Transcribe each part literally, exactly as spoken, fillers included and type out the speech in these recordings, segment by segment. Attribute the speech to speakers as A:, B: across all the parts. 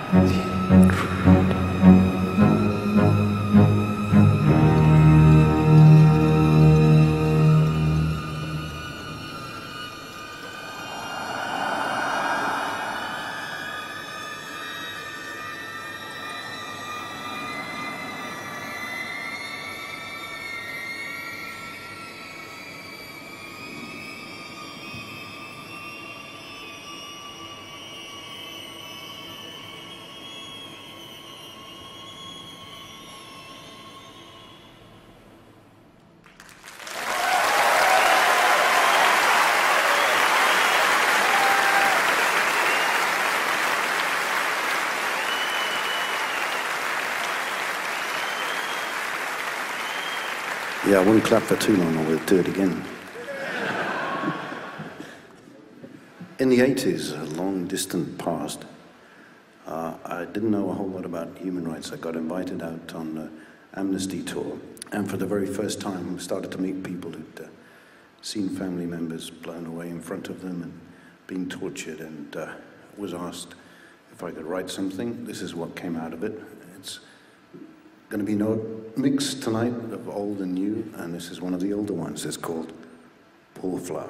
A: Yeah, I wouldn't clap for too long, or we'll do it again. In the eighties, a long distant past, uh, I didn't know a whole lot about human rights. I got invited out on an Amnesty tour, and for the very first time started to meet people who'd uh, seen family members blown away in front of them and being tortured, and uh, was asked if I could write something. This is what came out of it. It's going to be no mix tonight of old and new, and this is one of the older ones. It's called Poor Flower.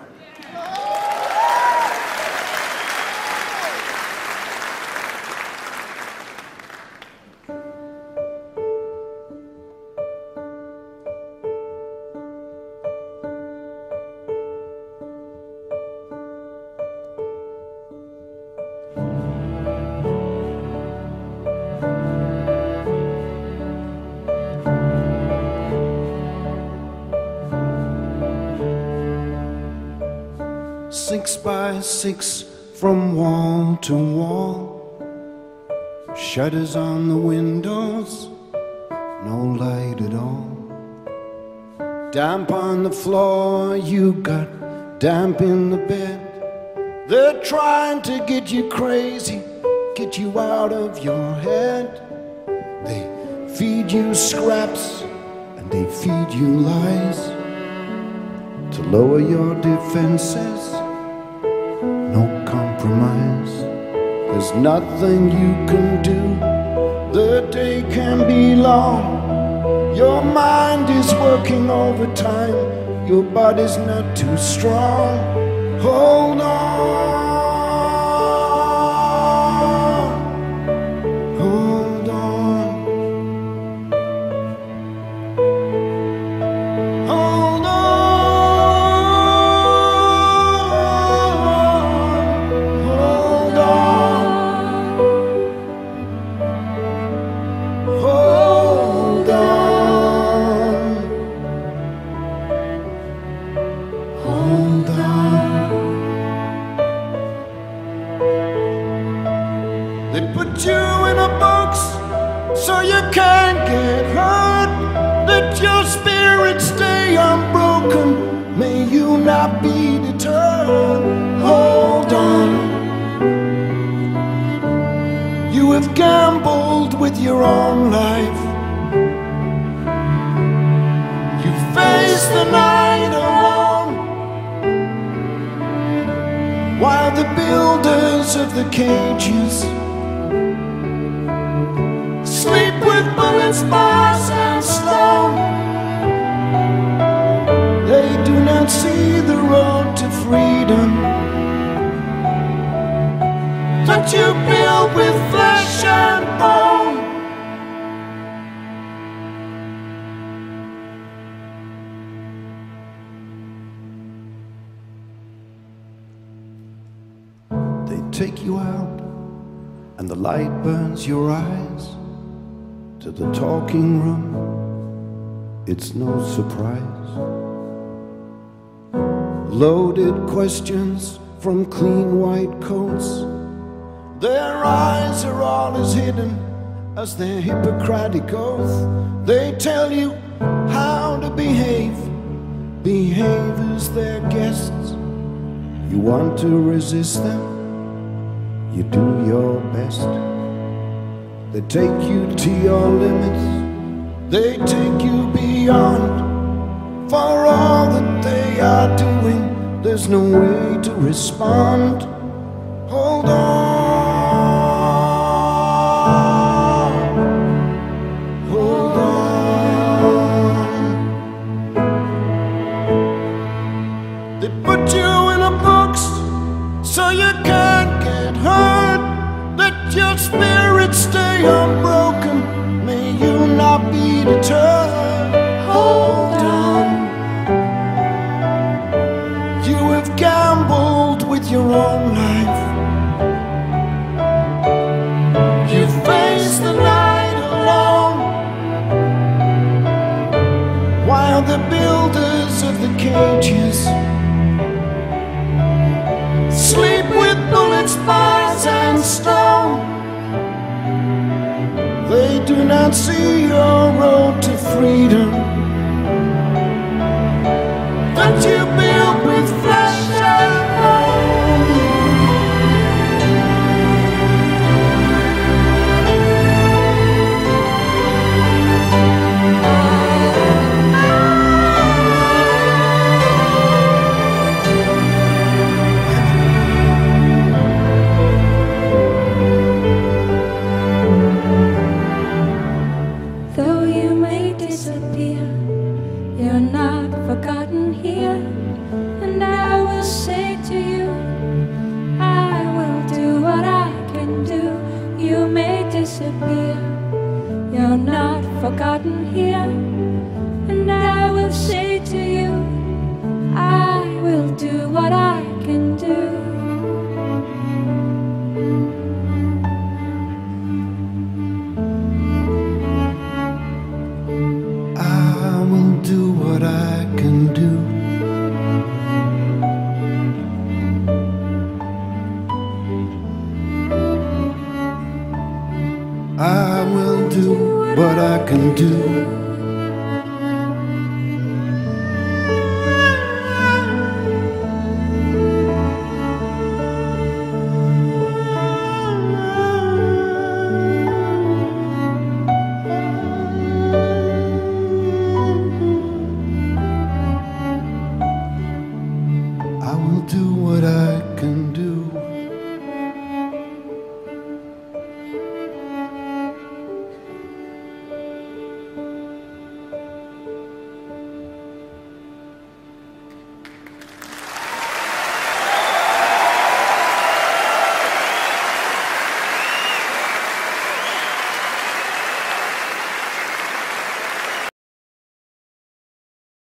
B: Six by six from wall to wall, shutters on the windows, no light at all. Damp on the floor, you got damp in the bed. They're trying to get you crazy, get you out of your head. They feed you scraps and they feed you lies to lower your defenses. No compromise, there's nothing you can do. The day can be long, your mind is working overtime, your body's not too strong. Hold on, hold on, hold on. So you can't get hurt. Let your spirit stay unbroken. May you not be deterred. Hold on. You have gambled with your own life. You face the night alone, while the builders of the cages sleep with bullets, bars and stone. They do not see the road to freedom that you build with flesh and bone. They take you out and the light burns your eyes. To the talking room, it's no surprise. Loaded questions from clean white coats. Their eyes are all as hidden as their Hippocratic oath. They tell you how to behave, behave as their guests. You want to resist them, you do your best. They take you to your limits, they take you beyond. For all that they are doing, there's no way to respond. Hold on. you're broken, may you not be deterred. Hold on. You have gambled with your own life. You face the night alone, while the builders of the cages sleep with bullets, bars and stone. They do not see your road to freedom that you built with flesh and bone.
C: Though you may disappear, you're not forgotten here. And I will say to you, I will do what I can do. You may disappear, you're not forgotten here. And I will say to you, I will do what I can do.
B: I will do what I can do. I will do what I can do. I will do what I can do.